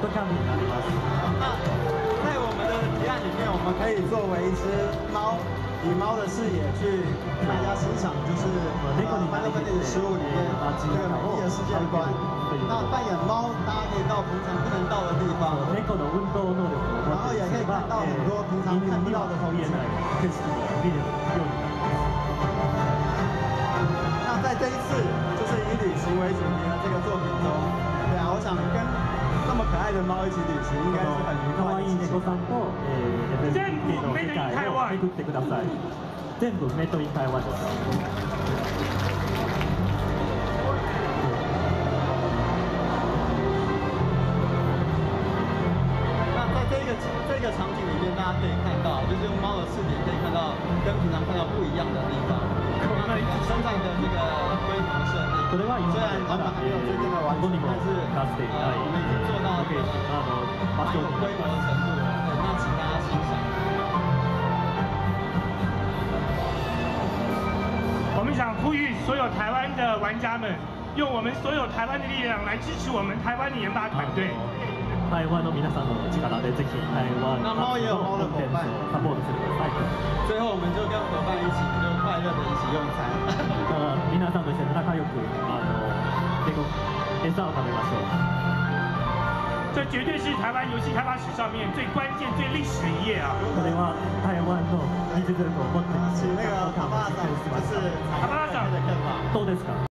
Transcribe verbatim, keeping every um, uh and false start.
CATCAM になります。 那在我们的提案里面，我们可以作为一只猫，以猫的视野去大家欣赏，就是呃《Final Fantasy 十五》里面这个美丽的世界观。那扮演猫，大家可以到平常不能到的地方， 猫の運動能力を然后也可以看到很多平常看不到的风景。 景色を見るようになります。 那在这一次就是以旅行为主题的这个作品中，对啊，我想跟这么可愛的猫一起旅行，应该是很愉快的事情。 可愛い猫さんと、えー、全部メイドイン台湾を巡ってください。全部メイドイン台湾です。 这个场景里面，大家可以看到，就是用猫的视点可以看到跟平常看到不一样的地方。那每个身上的这个规模设定，虽然他们还没有真正的完成，但是呃，我们已经做到一个蛮有规模的程度了。对，那请大家欣赏。 我们想呼吁所有台湾的玩家们，用我们所有台湾的力量来支持我们台湾的研发团队。 台湾の皆さんの力でぜひ台湾のコンテンツをサポートしてください。 最後我们就跟伙伴一起，就快乐的一起用餐。 皆さんと一緒に仲良くあの餌を食べましょう。 这绝对是台湾游戏开发史上面最关键、最历史的一页啊！ これは台湾の技術力を持っている。 那个卡巴拉さん，就是卡巴拉さん的看法。 どうですか？